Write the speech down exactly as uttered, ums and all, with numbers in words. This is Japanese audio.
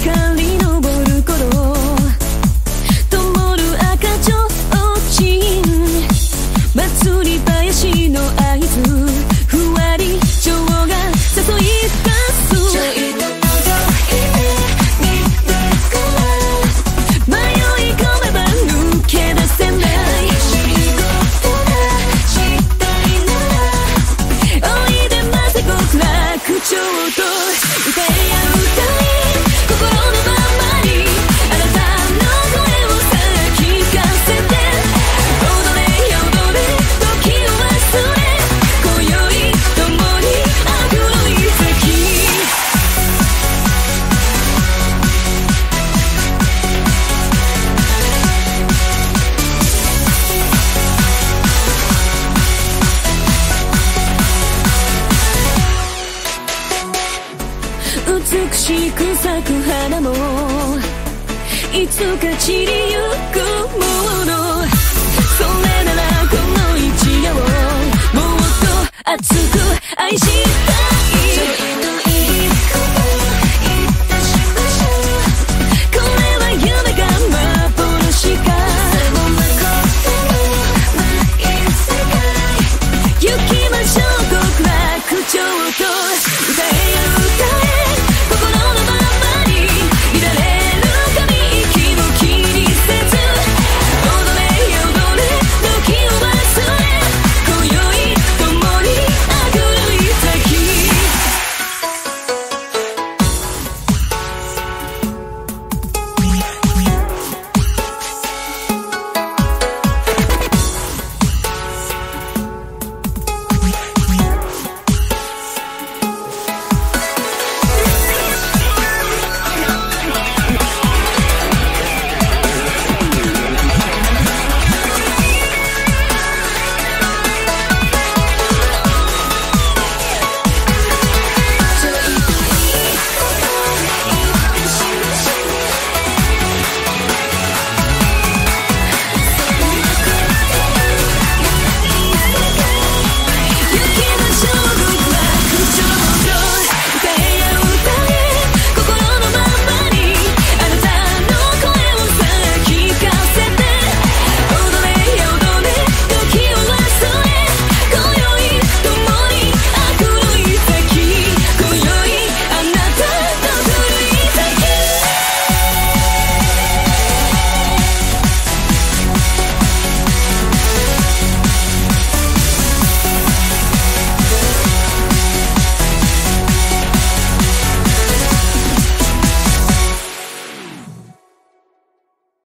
光昇る頃灯る赤ちょうちん祭り林の合図ふわり蝶が誘い出すちょいと迷い込めば抜け出せない仕事がしたいならおいでませ極楽鳥と歌えや歌え心のままにあなたの声をさあ聞かせて踊れよ踊れ時を忘れ今宵共に悪の遺跡美しく咲く花もいつか散りゆくものそれならこの一夜をもっと熱く愛したい